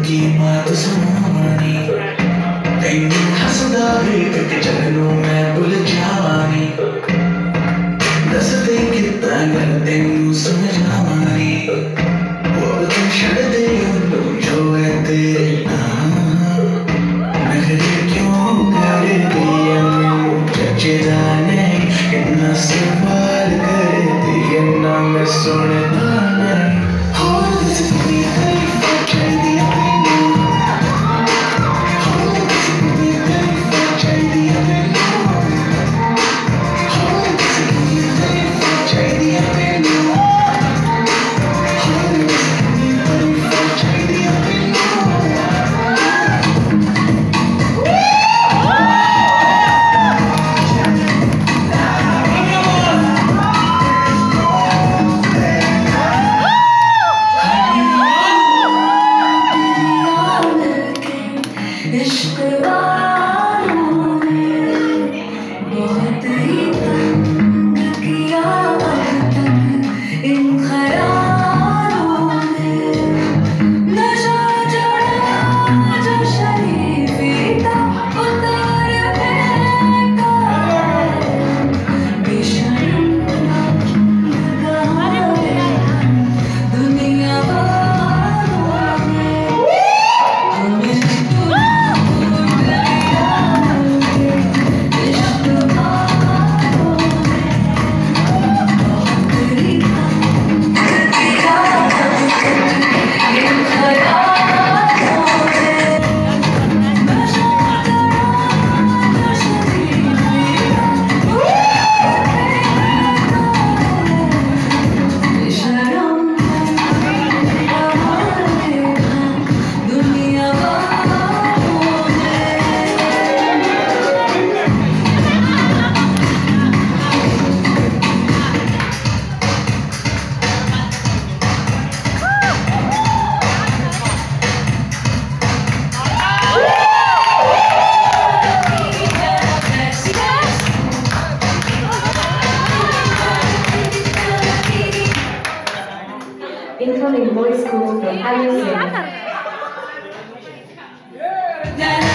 कीमत सुनानी तेनू हसदा वेख के चलनू मैं भुल जावानी दस दे कितना गल तेनू समझावानी वो तू छड़ दे उन्नू जो है तेरे नाम नखरे क्यों कर दिया मैनू जचदा नहीं कितना सवाल कर दिया ना मैं सुनदा नहीं हो दिस दुनिया इश्क वालों ने बहुत ही तंग किया अब तक इन ख्यालों ने नशा चढ़ा जो शरीफी था उतार फेंका बेशर्म दुनिया वालों ने हमें Incoming voice call from Alice.